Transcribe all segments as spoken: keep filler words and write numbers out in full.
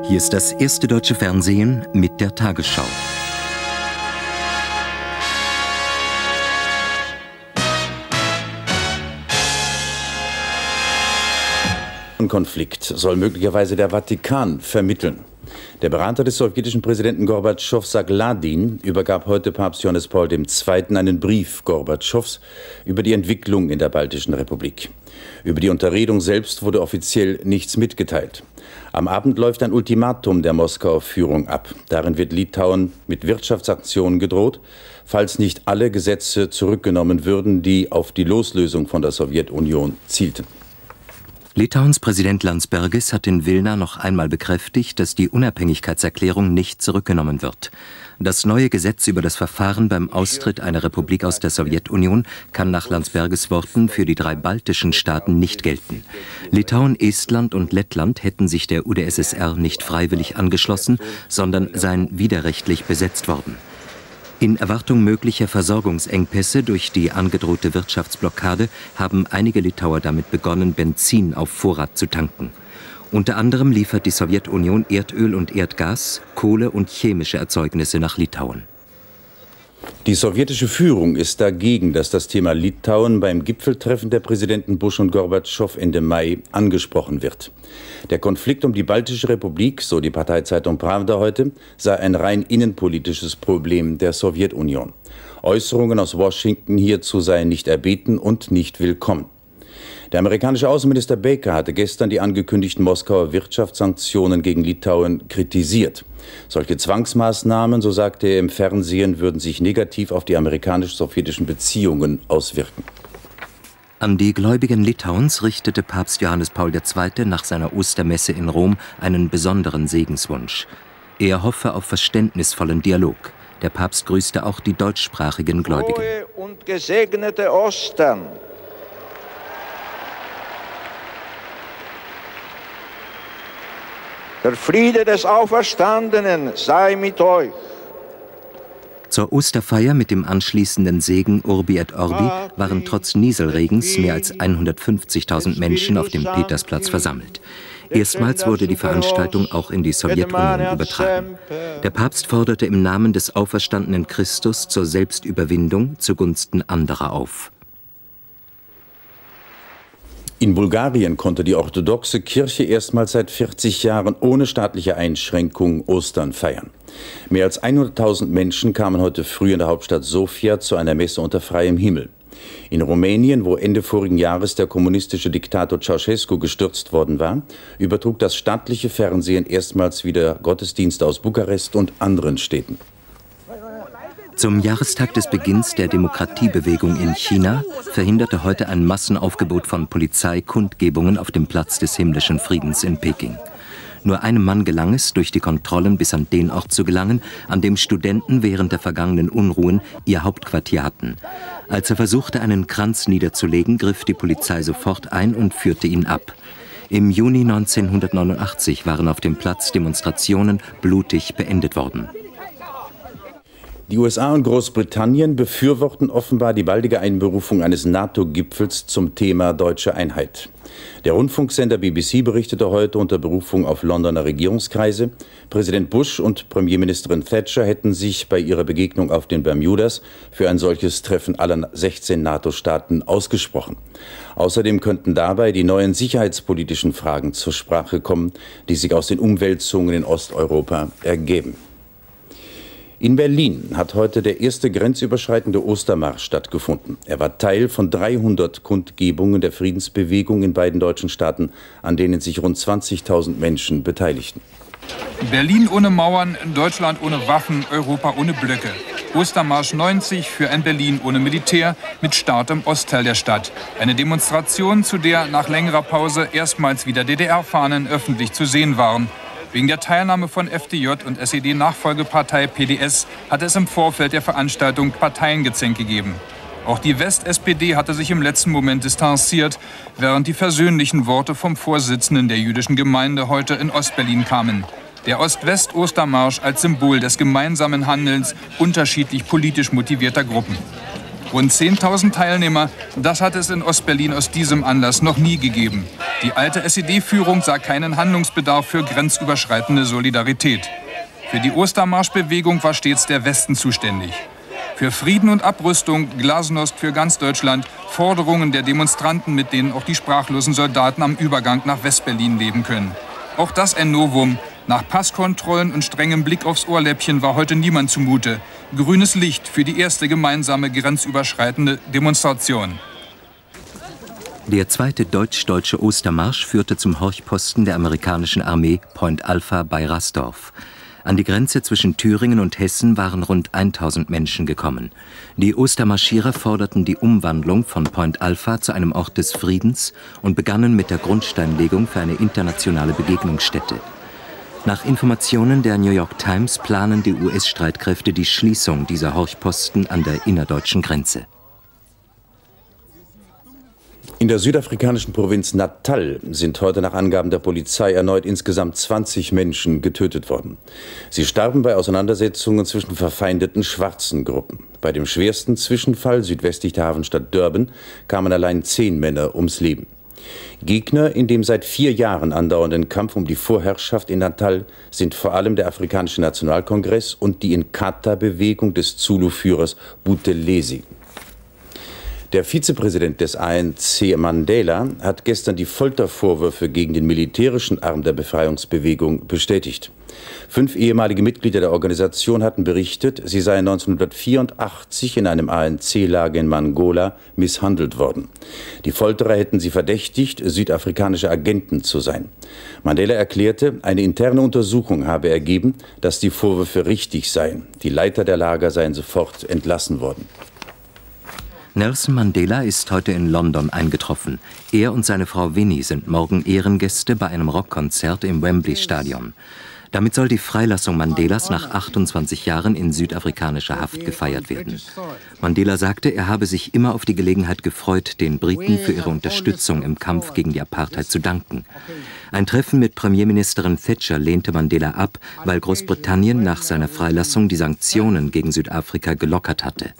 Hier ist das erste deutsche Fernsehen mit der Tagesschau. Konflikt soll möglicherweise der Vatikan vermitteln. Der Berater des sowjetischen Präsidenten Gorbatschow, Sagladin, übergab heute Papst Johannes Paul der Zweite einen Brief Gorbatschows über die Entwicklung in der Baltischen Republik. Über die Unterredung selbst wurde offiziell nichts mitgeteilt. Am Abend läuft ein Ultimatum der Moskauer Führung ab. Darin wird Litauen mit Wirtschaftssanktionen gedroht, falls nicht alle Gesetze zurückgenommen würden, die auf die Loslösung von der Sowjetunion zielten. Litauens Präsident Landsbergis hat in Vilna noch einmal bekräftigt, dass die Unabhängigkeitserklärung nicht zurückgenommen wird. Das neue Gesetz über das Verfahren beim Austritt einer Republik aus der Sowjetunion kann nach Landsbergis Worten für die drei baltischen Staaten nicht gelten. Litauen, Estland und Lettland hätten sich der U d S S R nicht freiwillig angeschlossen, sondern seien widerrechtlich besetzt worden. In Erwartung möglicher Versorgungsengpässe durch die angedrohte Wirtschaftsblockade haben einige Litauer damit begonnen, Benzin auf Vorrat zu tanken. Unter anderem liefert die Sowjetunion Erdöl und Erdgas, Kohle und chemische Erzeugnisse nach Litauen. Die sowjetische Führung ist dagegen, dass das Thema Litauen beim Gipfeltreffen der Präsidenten Bush und Gorbatschow Ende Mai angesprochen wird. Der Konflikt um die Baltische Republik, so die Parteizeitung Pravda heute, sei ein rein innenpolitisches Problem der Sowjetunion. Äußerungen aus Washington hierzu seien nicht erbeten und nicht willkommen. Der amerikanische Außenminister Baker hatte gestern die angekündigten Moskauer Wirtschaftssanktionen gegen Litauen kritisiert. Solche Zwangsmaßnahmen, so sagte er im Fernsehen, würden sich negativ auf die amerikanisch-sowjetischen Beziehungen auswirken. An die Gläubigen Litauens richtete Papst Johannes Paul der Zweite nach seiner Ostermesse in Rom einen besonderen Segenswunsch. Er hoffe auf verständnisvollen Dialog. Der Papst grüßte auch die deutschsprachigen Gläubigen. Frohe und gesegnete Ostern! Der Friede des Auferstandenen sei mit euch. Zur Osterfeier mit dem anschließenden Segen Urbi et Orbi waren trotz Nieselregens mehr als hundertfünfzigtausend Menschen auf dem Petersplatz versammelt. Erstmals wurde die Veranstaltung auch in die Sowjetunion übertragen. Der Papst forderte im Namen des auferstandenen Christus zur Selbstüberwindung zugunsten anderer auf. In Bulgarien konnte die orthodoxe Kirche erstmals seit vierzig Jahren ohne staatliche Einschränkung Ostern feiern. Mehr als hunderttausend Menschen kamen heute früh in der Hauptstadt Sofia zu einer Messe unter freiem Himmel. In Rumänien, wo Ende vorigen Jahres der kommunistische Diktator Ceausescu gestürzt worden war, übertrug das staatliche Fernsehen erstmals wieder Gottesdienste aus Bukarest und anderen Städten. Zum Jahrestag des Beginns der Demokratiebewegung in China verhinderte heute ein Massenaufgebot von Polizei Kundgebungen auf dem Platz des himmlischen Friedens in Peking. Nur einem Mann gelang es, durch die Kontrollen bis an den Ort zu gelangen, an dem Studenten während der vergangenen Unruhen ihr Hauptquartier hatten. Als er versuchte, einen Kranz niederzulegen, griff die Polizei sofort ein und führte ihn ab. Im Juni neunzehnhundertneunundachtzig waren auf dem Platz Demonstrationen blutig beendet worden. Die U S A und Großbritannien befürworten offenbar die baldige Einberufung eines NATO-Gipfels zum Thema deutsche Einheit. Der Rundfunksender B B C berichtete heute unter Berufung auf Londoner Regierungskreise, Präsident Bush und Premierministerin Thatcher hätten sich bei ihrer Begegnung auf den Bermudas für ein solches Treffen aller sechzehn NATO-Staaten ausgesprochen. Außerdem könnten dabei die neuen sicherheitspolitischen Fragen zur Sprache kommen, die sich aus den Umwälzungen in Osteuropa ergeben. In Berlin hat heute der erste grenzüberschreitende Ostermarsch stattgefunden. Er war Teil von dreihundert Kundgebungen der Friedensbewegung in beiden deutschen Staaten, an denen sich rund zwanzigtausend Menschen beteiligten. Berlin ohne Mauern, Deutschland ohne Waffen, Europa ohne Blöcke. Ostermarsch neunzig für ein Berlin ohne Militär mit Start im Ostteil der Stadt. Eine Demonstration, zu der nach längerer Pause erstmals wieder D D R-Fahnen öffentlich zu sehen waren. Wegen der Teilnahme von F D J und S E D-Nachfolgepartei P D S hatte es im Vorfeld der Veranstaltung Parteiengezänk gegeben. Auch die West-S P D hatte sich im letzten Moment distanziert, während die versöhnlichen Worte vom Vorsitzenden der jüdischen Gemeinde heute in Ostberlin kamen. Der Ost-West-Ostermarsch als Symbol des gemeinsamen Handelns unterschiedlich politisch motivierter Gruppen. Rund zehntausend Teilnehmer, das hat es in Ostberlin aus diesem Anlass noch nie gegeben. Die alte S E D-Führung sah keinen Handlungsbedarf für grenzüberschreitende Solidarität. Für die Ostermarschbewegung war stets der Westen zuständig. Für Frieden und Abrüstung, Glasnost für ganz Deutschland, Forderungen der Demonstranten, mit denen auch die sprachlosen Soldaten am Übergang nach Westberlin leben können. Auch das ein Novum. Nach Passkontrollen und strengem Blick aufs Ohrläppchen war heute niemand zumute. Grünes Licht für die erste gemeinsame grenzüberschreitende Demonstration. Der zweite deutsch-deutsche Ostermarsch führte zum Horchposten der amerikanischen Armee Point Alpha bei Rasdorf. An die Grenze zwischen Thüringen und Hessen waren rund tausend Menschen gekommen. Die Ostermarschierer forderten die Umwandlung von Point Alpha zu einem Ort des Friedens und begannen mit der Grundsteinlegung für eine internationale Begegnungsstätte. Nach Informationen der New York Times planen die U S-Streitkräfte die Schließung dieser Horchposten an der innerdeutschen Grenze. In der südafrikanischen Provinz Natal sind heute nach Angaben der Polizei erneut insgesamt zwanzig Menschen getötet worden. Sie starben bei Auseinandersetzungen zwischen verfeindeten schwarzen Gruppen. Bei dem schwersten Zwischenfall südwestlich der Hafenstadt Durban kamen allein zehn Männer ums Leben. Gegner in dem seit vier Jahren andauernden Kampf um die Vorherrschaft in Natal sind vor allem der Afrikanische Nationalkongress und die Inkatha-Bewegung des Zulu-Führers Buthelezi. Der Vizepräsident des A N C Mandela hat gestern die Foltervorwürfe gegen den militärischen Arm der Befreiungsbewegung bestätigt. Fünf ehemalige Mitglieder der Organisation hatten berichtet, sie seien neunzehnhundertvierundachtzig in einem A N C-Lager in Mangola misshandelt worden. Die Folterer hätten sie verdächtigt, südafrikanische Agenten zu sein. Mandela erklärte, eine interne Untersuchung habe ergeben, dass die Vorwürfe richtig seien. Die Leiter der Lager seien sofort entlassen worden. Nelson Mandela ist heute in London eingetroffen. Er und seine Frau Winnie sind morgen Ehrengäste bei einem Rockkonzert im Wembley-Stadion. Damit soll die Freilassung Mandelas nach achtundzwanzig Jahren in südafrikanischer Haft gefeiert werden. Mandela sagte, er habe sich immer auf die Gelegenheit gefreut, den Briten für ihre Unterstützung im Kampf gegen die Apartheid zu danken. Ein Treffen mit Premierministerin Thatcher lehnte Mandela ab, weil Großbritannien nach seiner Freilassung die Sanktionen gegen Südafrika gelockert hatte.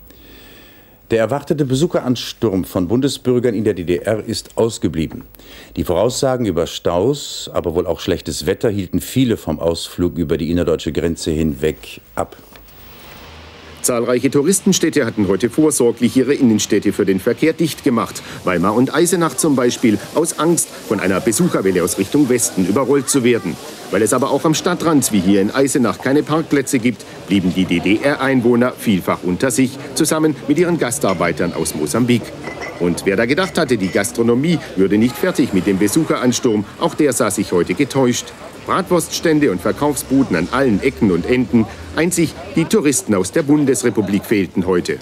Der erwartete Besucheransturm von Bundesbürgern in der D D R ist ausgeblieben. Die Voraussagen über Staus, aber wohl auch schlechtes Wetter hielten viele vom Ausflug über die innerdeutsche Grenze hinweg ab. Zahlreiche Touristenstädte hatten heute vorsorglich ihre Innenstädte für den Verkehr dicht gemacht. Weimar und Eisenach zum Beispiel, aus Angst, von einer Besucherwelle aus Richtung Westen überrollt zu werden. Weil es aber auch am Stadtrand, wie hier in Eisenach, keine Parkplätze gibt, blieben die D D R-Einwohner vielfach unter sich, zusammen mit ihren Gastarbeitern aus Mosambik. Und wer da gedacht hatte, die Gastronomie würde nicht fertig mit dem Besucheransturm, auch der sah sich heute getäuscht. Bratwurststände und Verkaufsbuden an allen Ecken und Enden. Einzig die Touristen aus der Bundesrepublik fehlten heute.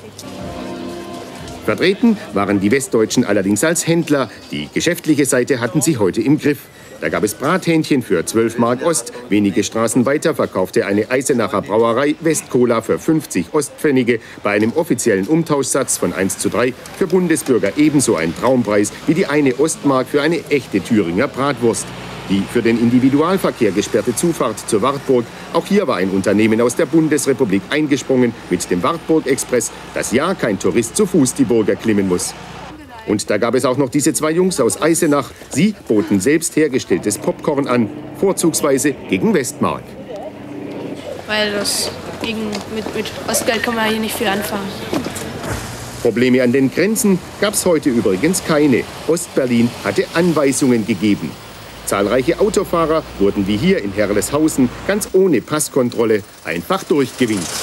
Vertreten waren die Westdeutschen allerdings als Händler. Die geschäftliche Seite hatten sie heute im Griff. Da gab es Brathähnchen für zwölf Mark Ost. Wenige Straßen weiter verkaufte eine Eisenacher Brauerei Westcola für fünfzig Ostpfennige. Bei einem offiziellen Umtauschsatz von eins zu drei für Bundesbürger ebenso ein Traumpreis wie die eine Ostmark für eine echte Thüringer Bratwurst. Die für den Individualverkehr gesperrte Zufahrt zur Wartburg. Auch hier war ein Unternehmen aus der Bundesrepublik eingesprungen mit dem Wartburg-Express, dass ja kein Tourist zu Fuß die Burg erklimmen muss. Und da gab es auch noch diese zwei Jungs aus Eisenach. Sie boten selbst hergestelltes Popcorn an, vorzugsweise gegen Westmark. Weil das gegen, mit, mit Ostgeld kann man hier nicht viel anfangen. Probleme an den Grenzen gab es heute übrigens keine. Ostberlin hatte Anweisungen gegeben. Zahlreiche Autofahrer wurden wie hier in Herleshausen ganz ohne Passkontrolle einfach durchgewinkt.